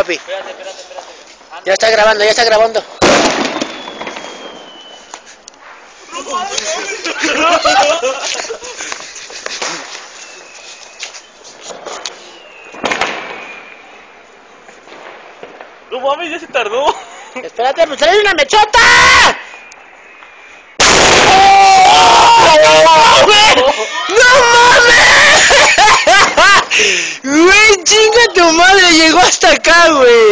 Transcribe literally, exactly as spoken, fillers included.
papi. Espérate, espérate, espérate. Anda. Ya está grabando, ya está grabando. No mames, ya se tardó. Espérate, pues trae una mechota. ¡No mames! Güey, chinga tu madre, llegó hasta acá, güey.